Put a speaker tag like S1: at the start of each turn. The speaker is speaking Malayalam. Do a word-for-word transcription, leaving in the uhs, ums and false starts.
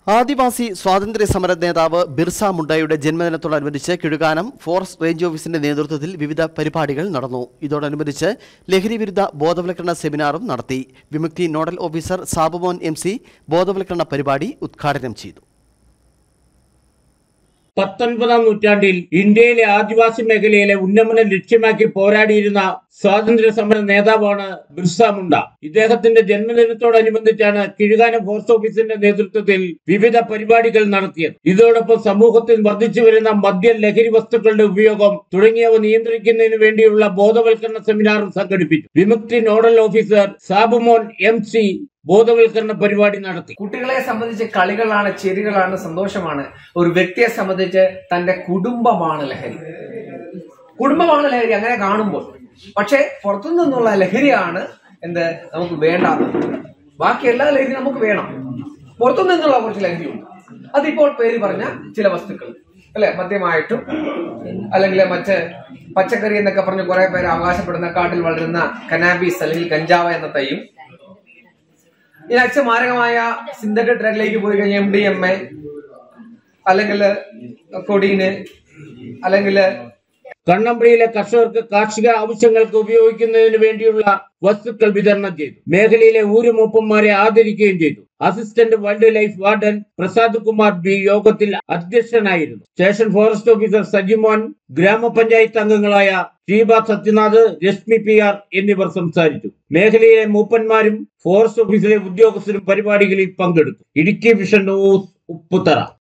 S1: ആദിവാസി സ്വാതന്ത്ര്യ സമര നേതാവ് ബിർസ മുണ്ടയുടെ ജന്മദിനത്തോടനുബന്ധിച്ച് കിഴുകാനം ഫോറസ്റ്റ് റേഞ്ച് ഓഫീസിന്റെ നേതൃത്വത്തിൽ വിവിധ പരിപാടികൾ നടന്നു. ഇതോടനുബന്ധിച്ച് ലഹരി വിരുദ്ധ ബോധവൽക്കരണ സെമിനാറും നടത്തി. Vimukthi nodal officer Sabumon M C ബോധവൽക്കരണ പരിപാടി ഉദ്ഘാടനം ചെയ്തു.
S2: പത്തൊൻപതാം നൂറ്റാണ്ടിൽ ഇന്ത്യയിലെ ആദിവാസി മേഖലയിലെ ഉന്നമനം ലക്ഷ്യമാക്കി പോരാടിയിരുന്ന സ്വാതന്ത്ര്യ സമര നേതാവാണ് ബിർസ മുണ്ട. ഇദ്ദേഹത്തിന്റെ ജന്മദിനത്തോടനുബന്ധിച്ചാണ് കിഴുകാനം ഫോറസ്റ്റ് ഓഫീസിന്റെ നേതൃത്വത്തിൽ വിവിധ പരിപാടികൾ നടത്തിയത്. ഇതോടൊപ്പം സമൂഹത്തിൽ വർദ്ധിച്ചു വരുന്ന മദ്യ ലഹരി വസ്തുക്കളുടെ ഉപയോഗം തുടങ്ങിയവ നിയന്ത്രിക്കുന്നതിന് വേണ്ടിയുള്ള ബോധവൽക്കരണ സെമിനാറും സംഘടിപ്പിച്ചു. Vimukthi nodal officer Sabumon M C ബോധവൽക്കരണ പരിപാടി നടത്തി.
S3: കുട്ടികളെ സംബന്ധിച്ച് കളികളാണ്, ചെടികളാണ്, സന്തോഷമാണ്. ഒരു വ്യക്തിയെ സംബന്ധിച്ച് തന്റെ കുടുംബമാണ് ലഹരി. കുടുംബമാണ് ലഹരി അങ്ങനെ കാണുമ്പോൾ. പക്ഷെ പുറത്തു നിന്നുള്ള ലഹരിയാണ് എന്ത് നമുക്ക് വേണ്ടാത്ത. ബാക്കി എല്ലാ ലഹരി നമുക്ക് വേണം. പുറത്തു നിന്നുള്ള കുറച്ച് ലഹരിയുണ്ട്. അതിപ്പോൾ പേര് പറഞ്ഞ ചില വസ്തുക്കൾ അല്ലെ, മദ്യമായിട്ടും അല്ലെങ്കിൽ മറ്റ് പച്ചക്കറി എന്നൊക്കെ പറഞ്ഞ് കുറെ പേര് അവകാശപ്പെടുന്ന കാട്ടിൽ വളരുന്ന കനാബീസ് അല്ലെങ്കിൽ കഞ്ചാവ് എന്ന തൈയും, ഇനി അച്ഛൻ മാരകമായ സിന്തറ്റിക് ഡ്രഗിലേക്ക് പോയി കഴിഞ്ഞാൽ എം ഡി എം എ അല്ലെങ്കിൽ കൊടീന് അല്ലെങ്കിൽ
S2: കണ്ണമ്പ്രയിലെ കർഷകർക്ക് കാർഷിക ആവശ്യങ്ങൾക്ക് ഉപയോഗിക്കുന്നതിന് വേണ്ടിയുള്ള വസ്തുക്കൾ വിതരണം ചെയ്തു. മേഖലയിലെ ഊരുമൂപ്പന്മാരെ ആദരിക്കുകയും ചെയ്തു. Assistant wildlife warden Prasad Kumar B യോഗത്തിൽ അധ്യക്ഷനായിരുന്നു. സ്റ്റേഷൻ ഫോറസ്റ്റ് ഓഫീസർ സജിമോൻ, ഗ്രാമപഞ്ചായത്ത് അംഗങ്ങളായ ഷീബ സത്യനാഥ്, രശ്മി പി ആർ എന്നിവർ സംസാരിച്ചു. മേഖലയിലെ മൂപ്പന്മാരും ഫോറസ്റ്റ് ഓഫീസിലെ ഉദ്യോഗസ്ഥരും പരിപാടികളിൽ പങ്കെടുത്തു. Idukki Vision News, Upputhara.